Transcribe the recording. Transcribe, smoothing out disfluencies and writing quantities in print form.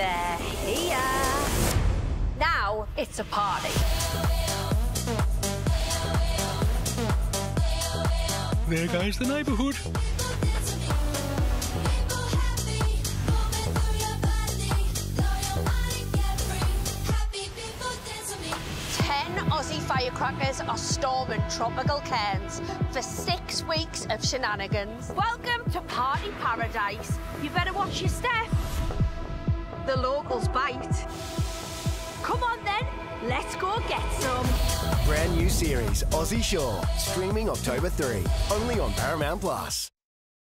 They're here. Now it's a party. There goes the neighbourhood. 10 Aussie firecrackers are storming tropical Cairns for 6 weeks of shenanigans. Welcome to Party Paradise. You better watch your step. The locals bite. Come on then, let's go get some. Brand new series, Aussie Shore, streaming October 3, only on Paramount Plus.